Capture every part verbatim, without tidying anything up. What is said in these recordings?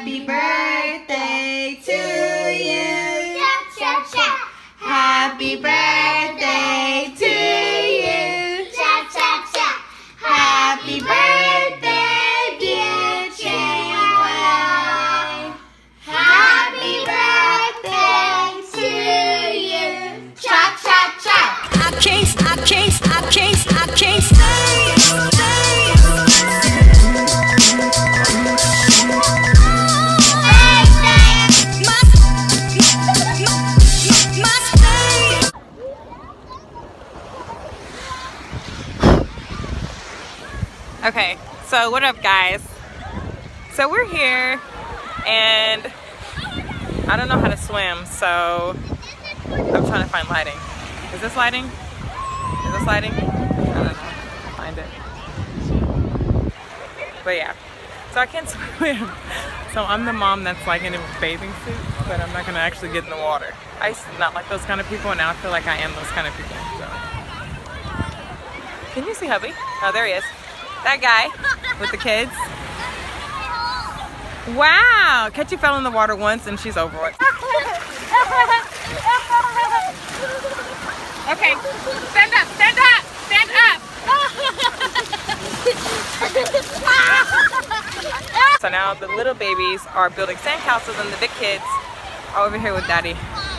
Happy birthday to you. Cha cha cha. Happy birthday to you. Cha cha cha. Happy birthday, dear Chinwe. Happy birthday to you. Cha cha cha. I can't, I can't, I can't, I can't stay, stay. Okay, so what up guys? So we're here and I don't know how to swim, so I'm trying to find lighting. Is this lighting? Is this lighting? I don't know. I'll find it. But yeah, so I can't swim. So I'm the mom that's like in a bathing suit, but I'm not gonna actually get in the water. I used to not like those kind of people, and now I feel like I am those kind of people. So. Can you see hubby? Oh, there he is. That guy with the kids. Wow! Ketchy fell in the water once and she's over it. Okay, stand up, stand up, stand up! So now the little babies are building sandcastles and the big kids are over here with daddy.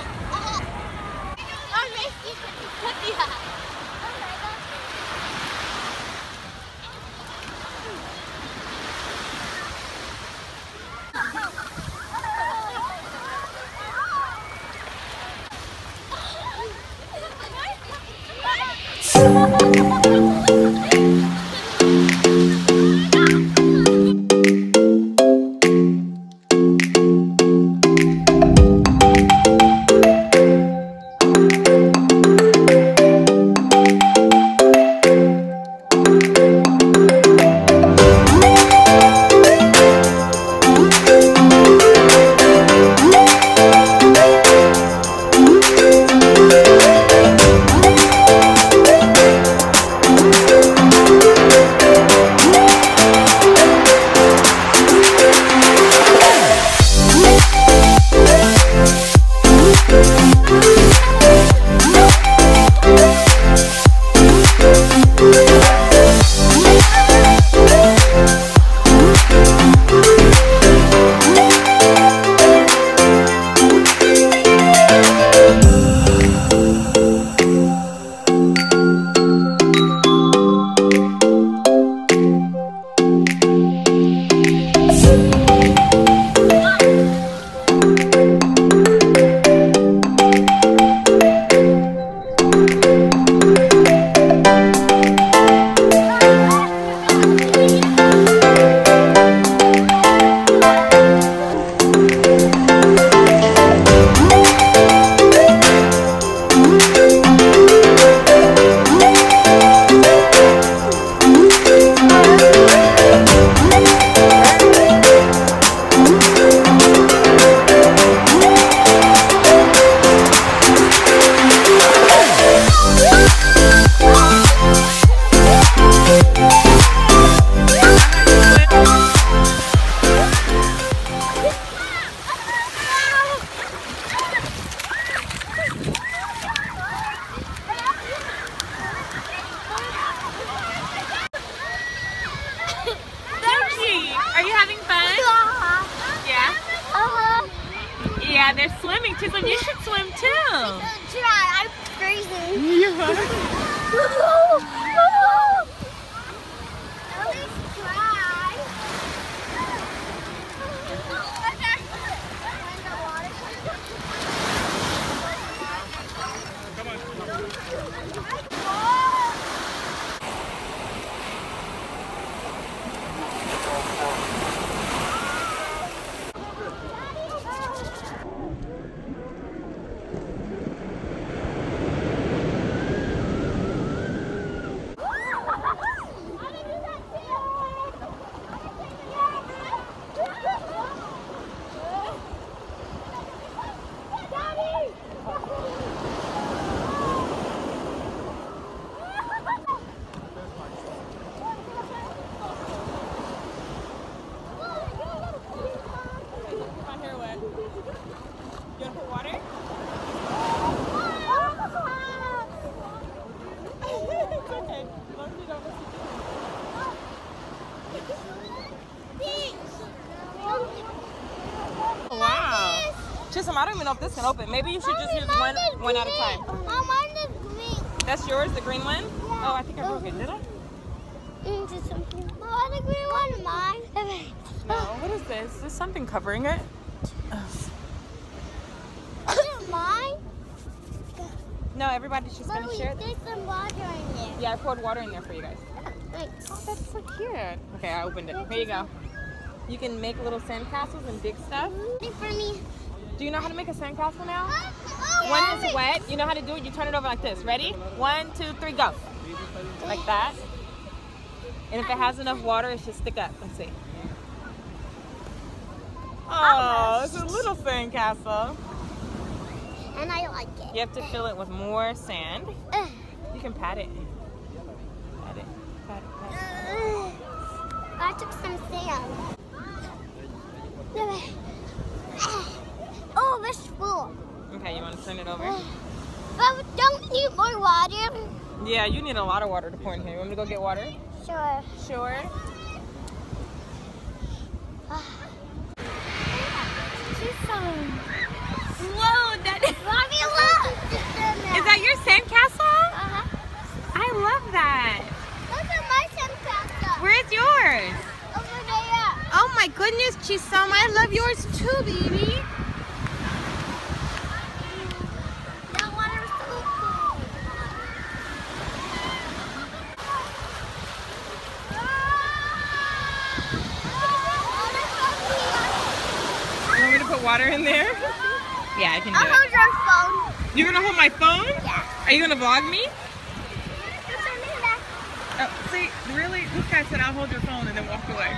Yeah, they're swimming too, so you should swim too. Try, I'm freezing. You're fine. At least try. Come on. Chisholm, I don't even know if this can open. Maybe you should just use one, one at a time. Mom, mine is green. That's yours, the green one? Yeah. Oh, I think I broke it. Did I? Into something. Oh, the green one, mine. No, what is this? Is this something covering it? Mine? No, everybody's just But gonna share there's this. some water in there. Yeah, I poured water in there for you guys. Thanks. Oh, that's so cute. Okay, I opened it. Here you go. You can make little sandcastles and big stuff. Wait for me. Do you know how to make a sandcastle now? Oh, When yeah. it's wet, you know how to do it? You turn it over like this. Ready? One, two, three, go. Like that. And if it has enough water, it should stick up. Let's see. Oh, it's a little sandcastle. And I like it. You have to fill it with more sand. Ugh. You can pat it. Pat it. Pat it. Pat it. Ugh. I took some sand. Oh, it's full. Okay, you want to turn it over? But don't we need more water? Yeah, you need a lot of water to pour in here. You want me to go get water? Sure. Sure. Whoa, that is... Mommy, look! Is that your sandcastle? Uh-huh. I love that. Look at my sandcastle. Where's yours? Over there. Oh my goodness, Chisholm, I love yours too, baby. That water is so cool. You want me to put water in there? Yeah, I can do I'll it. hold your phone. You're gonna hold my phone? Yeah. Are you gonna vlog me? Just turn it back. Oh, see, really? This guy said I'll hold your phone and then walk away.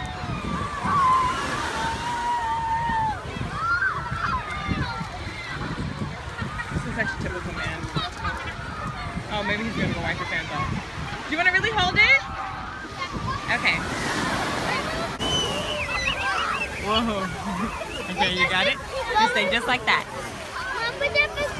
This is actually typical man. Oh, maybe he's gonna go wipe his hands off. Do you wanna really hold it? Okay. Whoa. Okay, you got it? Just stay just like that. Mom, put that back.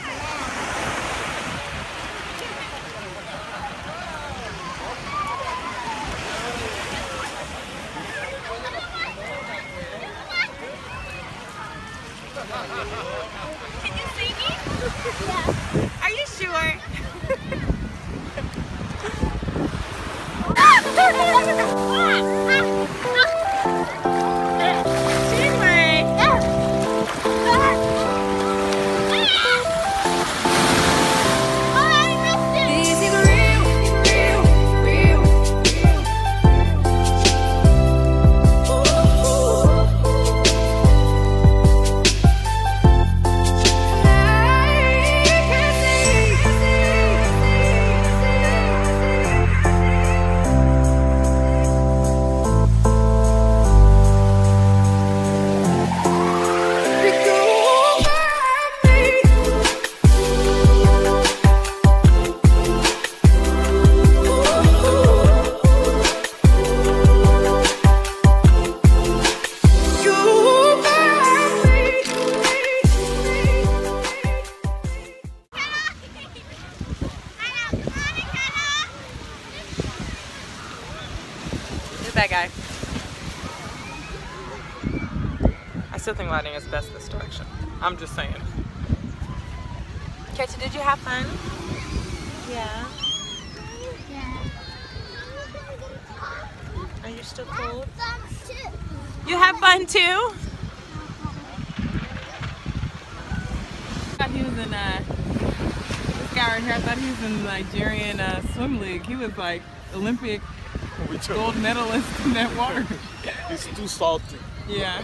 Can you see me? Yeah. Are you sure? Chinwe! That guy. I still think lighting is best this direction. I'm just saying. Ketcha, did you have fun? Yeah. Yeah. Are you still cold? That's too. You have fun too? I thought he was in uh this guy right here, I thought he was in the Nigerian uh, swim league. He was like Olympic gold medalist in that water. It's too salty. Yeah.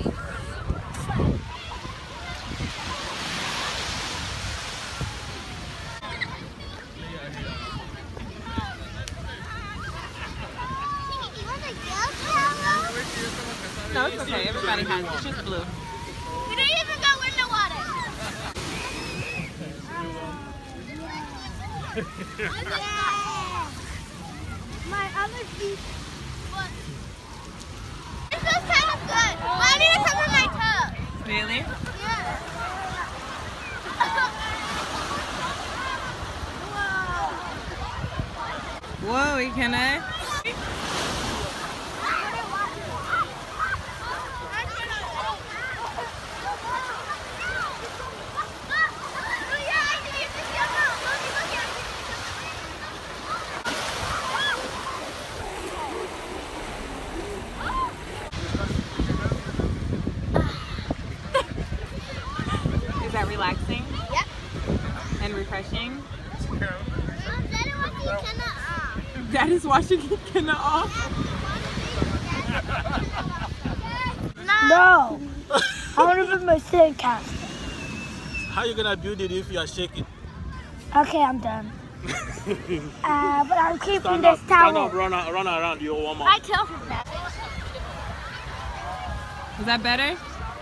No, it's okay. Everybody has it. It's just blue. We didn't even go in the water. Yeah. My other feet. What? This feels kind of good. Well, I need to cover my toes. Really? Yeah. Whoa, you can I? that relaxing? Yep. And refreshing? Mom, Daddy wants to turn it off. Daddy's washing Kenna off? No. I want to put my sandcastle. How you gonna build it if you are shaking? Okay, I'm done. uh, but I'm keeping Stand this up, towel. stand up, run, run around, you'll warm up. I tell him that. Is that better?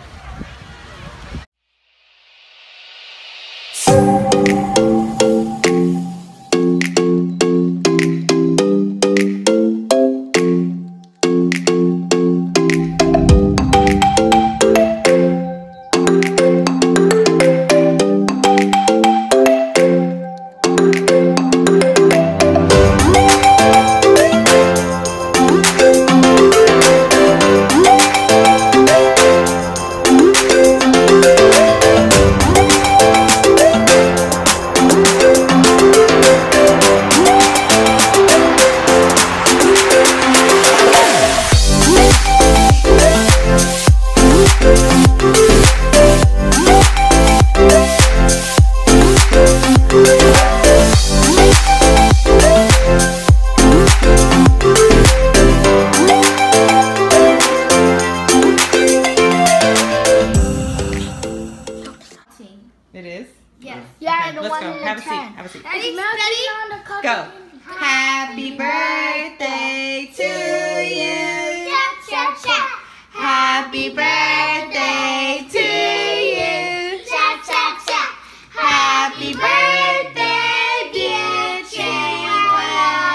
It is? Yes. Yeah, Okay, the let's one go. in the Have a seat. tent. Have a seat. Ready? Ready? Ready? On the cup. Go. Happy birthday to you. Cha cha cha. Happy birthday to you. Cha cha cha. Happy birthday, dear Chinwe.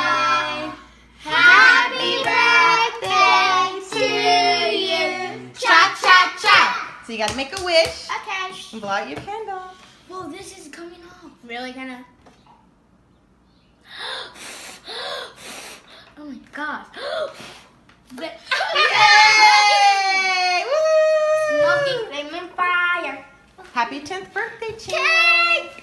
Happy birthday to you. Cha cha cha. So you gotta make a wish Okay. and blow out your candle. Whoa, this is coming off. Really gonna? Oh my god. But Yay! Woo! smoky flaming fire. Happy tenth birthday, Chinwe. Cake.